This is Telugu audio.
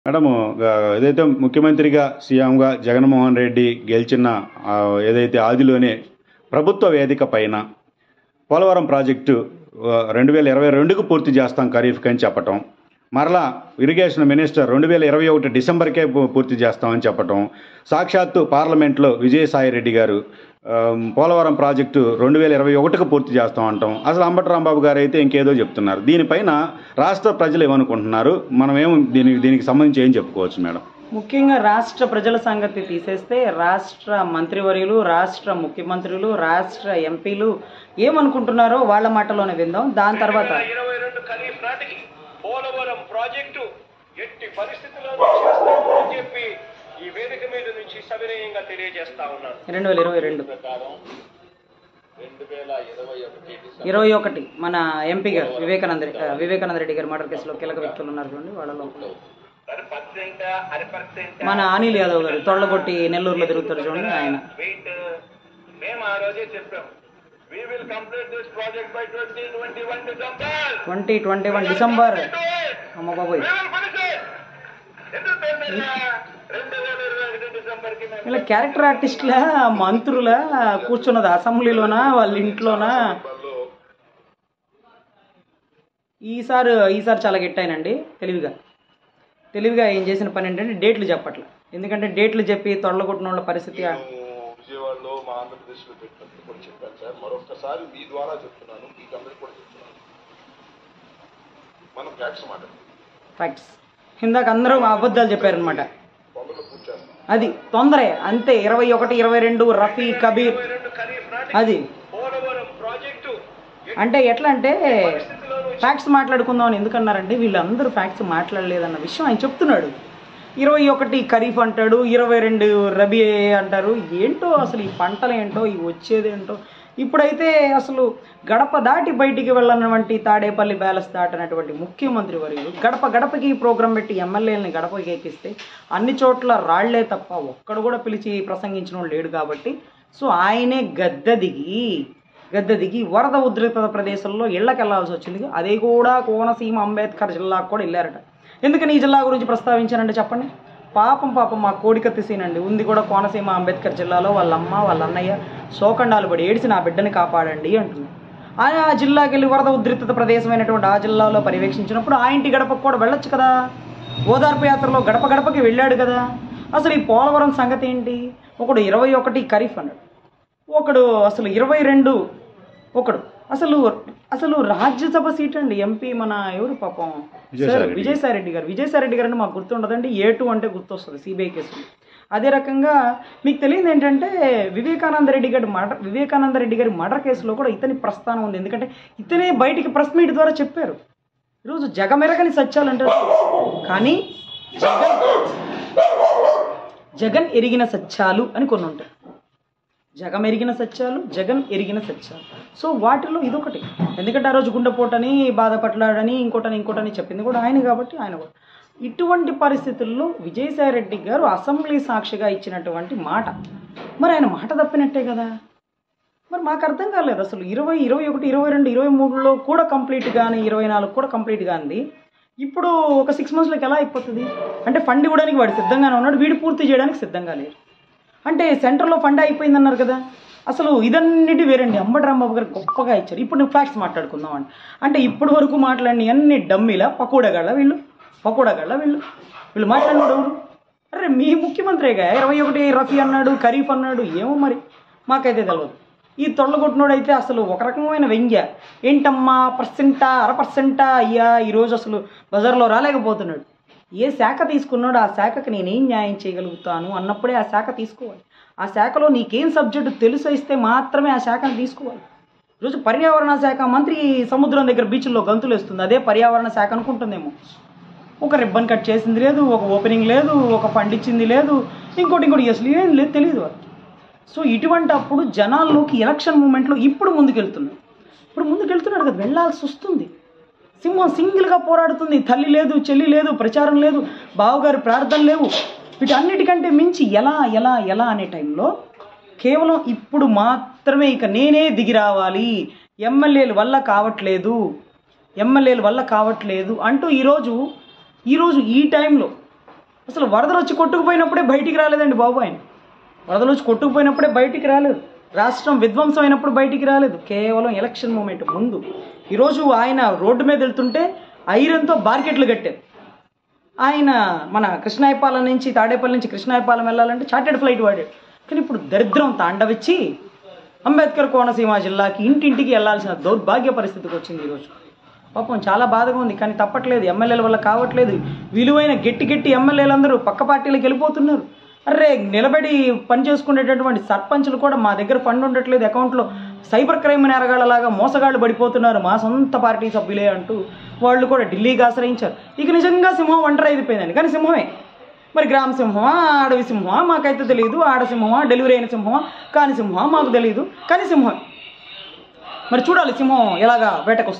మేడము ఏదైతే ముఖ్యమంత్రిగా సీఎంగా జగన్మోహన్ రెడ్డి గెలిచిన ఏదైతే ఆదిలోనే ప్రభుత్వ వేదిక పైన పోలవరం ప్రాజెక్టు 2022కు పూర్తి చేస్తాం ఖరీఫ్కి అని చెప్పటం, మరలా ఇరిగేషన్ మినిస్టర్ 2021 డిసెంబర్కే పూర్తి చేస్తామని చెప్పటం, సాక్షాత్తు పార్లమెంట్లో విజయసాయిరెడ్డి గారు పోలవరం ప్రాజెక్టు 2021కు పూర్తి చేస్తాం అంటాం. అసలు అంబటి రాంబాబు గారు అయితే ఇంకేదో చెప్తున్నారు. దీనిపైన రాష్ట్ర ప్రజలు ఏమనుకుంటున్నారు, మనమేమో దీనికి సంబంధించి ఏం చెప్పుకోవచ్చు మేడం? ముఖ్యంగా రాష్ట్ర ప్రజల సంగతి తీసేస్తే రాష్ట్ర మంత్రివర్యులు, రాష్ట్ర ముఖ్యమంత్రులు, రాష్ట్ర ఎంపీలు ఏమనుకుంటున్నారో వాళ్ళ మాటలోనే విందాం. దాని తర్వాత 2022 ఖరీఫ్ నాటికి పోలవరం ప్రాజెక్టు ఎట్టి పరిస్థితుల్లో చేస్తామని చెప్పి ఈ వేదిక మీద నుంచి సవినయంగా తెలియజేస్తా ఉన్నాను. 2022 21 మన ఎంపీ గారు వివేకానంద రెడ్డి గారు మర్డర్ కేసులో కీలక వ్యక్తులు ఉన్నారు చూడండి. వాళ్ళలో మన అనిల్ యాదవ్ గారు తొళ్ళగొట్టి నెల్లూరులో తిరుగుతారు చూడండి. ఆయన మేము ఆ రోజే చెప్పాం, we will complete this project by 2021 December. అమ్మ బాబోయ్, ఇలా క్యారెక్టర్ ఆర్టిస్టుల మంత్రుల కూర్చున్నది అసెంబ్లీలోనా వాళ్ళ ఇంట్లోనా? ఈసారి చాలా గెట్టాయనండి. తెలివిగా ఏం చేసిన పని ఏంటంటే డేట్లు చెప్పట్ల. ఎందుకంటే డేట్లు చెప్పి తొడలగొట్టిన వాళ్ళ పరిస్థితి విజయవాడలో మా ఆంధ్రప్రదేశ్లో పెట్టినట్టు కూడా చెప్పాను సార్. మరొకసారి మీ ద్వారా చెప్తున్నాను, మీకు అందరికీ కూడా చెప్తున్నాను, మనం ఫ్యాక్ట్స్ ఇందాక అందరూ అబద్ధాలు చెప్పారనమాట. అది తొందరే అంతే. 21, 22 రఫీ కబీర్ అది అంటే ఎట్లా అంటే ఫ్యాక్ట్స్ మాట్లాడుకుందాం అని ఎందుకన్నారంటే వీళ్ళందరూ ఫ్యాక్ట్స్ మాట్లాడలేదన్న విషయం ఆయన చెప్తున్నాడు. 21 ఖరీఫ్ అంటాడు, 22 రబీ అంటారు. ఏంటో అసలు ఈ పంటలు ఏంటో, ఈ వచ్చేదేంటో. ఇప్పుడైతే అసలు గడప దాటి బయటికి వెళ్ళనటువంటి తాడేపల్లి బ్యాలెన్స్ దాటనటువంటి ముఖ్యమంత్రి వర్యులు గడపకి ప్రోగ్రాం పెట్టి ఎమ్మెల్యేలని గడపకి ఎక్కిస్తే అన్ని చోట్ల రాళ్లే తప్ప ఒక్కడు కూడా పిలిచి ప్రసంగించిన లేడు. కాబట్టి సో ఆయనే గద్దె దిగి వరద ఉధృత ప్రదేశంలో ఇళ్లకు వెళ్లాల్సి వచ్చింది. అదే కూడా కోనసీమ అంబేద్కర్ జిల్లాకు కూడా వెళ్ళారట. ఎందుకని ఈ జిల్లా గురించి ప్రస్తావించానంటే చెప్పండి. పాపం మా కోడికత్తి సీనండి ఉంది కూడా కోనసీమ అంబేద్కర్ జిల్లాలో. వాళ్ళ అమ్మ వాళ్ళ అన్నయ్య శోకండాలు పడి ఏడిసి నా బిడ్డని కాపాడండి అంటున్నారు. ఆయన ఆ జిల్లాకి వెళ్ళి వరద ఉధృత ప్రదేశమైనటువంటి ఆ జిల్లాలో పర్యవేక్షించినప్పుడు ఆ ఇంటి గడపకు కూడా వెళ్ళొచ్చు కదా. ఓదార్పు యాత్రలో గడపకి వెళ్ళాడు కదా. అసలు ఈ పోలవరం సంగతి ఏంటి? ఒకడు 21 ఖరీఫ్ అన్నాడు, ఒకడు అసలు 22, ఒకడు అసలు రాజ్యసభ సీట్ అండి. ఎంపీ మన ఎవరు పాపం విజయసాయిరెడ్డి గారు అంటే మాకు గుర్తుండదండి. A2 అంటే గుర్తొస్తుంది సిబిఐ కేసులు. అదే రకంగా మీకు తెలియదు ఏంటంటే వివేకానంద రెడ్డి గారి మర్డర్ కేసులో కూడా ఇతని ప్రస్థానం ఉంది. ఎందుకంటే ఇతనే బయటికి ప్రెస్ మీట్ ద్వారా చెప్పారు. ఈరోజు జగమెరగని సత్యాలు అంటారు, కానీ జగన్ ఎరిగిన సత్యాలు అని కొన్ని ఉంటాయి. జగన్ ఎరిగిన సత్యాలు. సో వాటిలో ఇదొకటి. ఎందుకంటే ఆ రోజు గుండెపోటని బాధపట్లాడని ఇంకోటని చెప్పింది కూడా ఆయన కాబట్టి ఆయన కూడా ఇటువంటి పరిస్థితుల్లో విజయసాయిరెడ్డి గారు అసెంబ్లీ సాక్షిగా ఇచ్చినటువంటి మాట మరి ఆయన మాట తప్పినట్టే కదా. మరి మాకు అర్థం కాలేదు అసలు 20, 21, 22, 23లో కూడా కంప్లీట్ కానీ 24 కూడా కంప్లీట్ కానిది ఇప్పుడు ఒక 6 monthsలోకి ఎలా అయిపోతుంది? అంటే ఫండ్ ఇవ్వడానికి వాడు సిద్ధంగానే ఉన్నాడు, వీడు పూర్తి చేయడానికి సిద్ధంగా లేరు. అంటే సెంటర్లో ఫండ్ అయిపోయిందన్నారు కదా. అసలు ఇదన్నిటి వేరండి. అంబటి రాంబాబు గారు గొప్పగా ఇచ్చారు. ఇప్పుడు నువ్వు ఫ్యాక్ట్స్ మాట్లాడుకుందాం అంటే ఇప్పటి వరకు మాట్లాడిన అన్ని డమ్మీలా పకోడగాళ్ళ వీళ్ళు మాట్లాడినోడు ఎవరు? అరే మీ ముఖ్యమంత్రిగా 21 రఫీ అన్నాడు, ఖరీఫ్ అన్నాడు. ఏమో మరి మాకైతే తెలియదు. ఈ తొళ్ళగొట్టినోడు అయితే అసలు ఒక రకమైన వ్యంగ్య. ఏంటమ్మా 1% అయ్యా ఈరోజు అసలు బజార్లో రాలేకపోతున్నాడు. ఏ శాఖ తీసుకున్నాడో ఆ శాఖకి నేనేం న్యాయం చేయగలుగుతాను అన్నప్పుడే ఆ శాఖ తీసుకోవాలి. ఆ శాఖలో నీకేం సబ్జెక్టు తెలుసు ఇస్తే మాత్రమే ఆ శాఖను తీసుకోవాలి. ఈరోజు పర్యావరణ శాఖ మంత్రి సముద్రం దగ్గర బీచ్ల్లో గంతులు వేస్తుంది. అదే పర్యావరణ శాఖ అనుకుంటుందేమో. ఒక రిబ్బన్ కట్ చేసింది లేదు, ఒక ఓపెనింగ్ లేదు, ఒక ఫండ్ ఇచ్చింది లేదు, ఇంకోటి అసలు ఏం లేదు, తెలియదు. సో ఇటువంటి అప్పుడు జనాల్లోకి ఎలక్షన్ మూమెంట్లో ఇప్పుడు ముందుకెళ్తున్నాడు కదా, వెళ్ళాల్సి వస్తుంది. సింహం సింగిల్గా పోరాడుతుంది. తల్లి లేదు, చెల్లి లేదు, ప్రచారం లేదు, బావగారు ప్రార్థన లేవు. వీటన్నిటికంటే మించి ఎలా అనే టైంలో కేవలం ఇప్పుడు మాత్రమే ఇక నేనే దిగి రావాలి, ఎమ్మెల్యేల వల్ల కావట్లేదు అంటూ ఈరోజు ఈ టైంలో అసలు వరదలు వచ్చి కొట్టుకుపోయినప్పుడే బయటికి రాలేదండి బాబు ఆయన. వరదలు వచ్చి కొట్టుకుపోయినప్పుడే బయటికి రాలేదు. రాష్ట్రం విధ్వంసం అయినప్పుడు బయటికి రాలేదు. కేవలం ఎలక్షన్ మూమెంట్ ముందు. ఈరోజు ఆయన రోడ్డు మీద వెళ్తుంటే ఐరన్తో బార్కెట్లు కట్టారు. ఆయన మన కృష్ణాయపాలెం నుంచి తాడేపల్లి నుంచి కృష్ణాయపాలెం వెళ్ళాలంటే చార్టెడ్ ఫ్లైట్ వాడాడు. కానీ ఇప్పుడు దరిద్రం తాండవిచ్చి అంబేద్కర్ కోనసీమ జిల్లాకి ఇంటింటికి వెళ్లాల్సిన దౌర్భాగ్య పరిస్థితికి వచ్చింది ఈరోజు. పాపం చాలా బాధగా ఉంది. కానీ తప్పట్లేదు, ఎమ్మెల్యేల వల్ల కావట్లేదు. విలువైన గట్టి ఎమ్మెల్యేలందరూ పక్క పార్టీలకు వెళ్ళిపోతున్నారు. అరే నిలబడి పని చేసుకునేటటువంటి సర్పంచులు కూడా మా దగ్గర ఫండ్ ఉండట్లేదు, అకౌంట్లో సైబర్ క్రైమ్ నేరగాళ్ళలాగా మోసగాళ్ళు పడిపోతున్నారు, మా సొంత పార్టీ సభ్యులే అంటూ వాళ్ళు కూడా ఢిల్లీకి ఆశ్రయించారు. ఇక నిజంగా సింహం ఒంటరి అయిపోయిందండి. కానీ సింహమే, మరి గ్రామ సింహమా అడవి సింహమా మాకైతే తెలియదు, ఆడ సింహమా డెలివరీ అయిన సింహమా కాని సింహమా మాకు తెలియదు, కానీ సింహం. మరి చూడాలి సింహం ఎలాగా వేటకు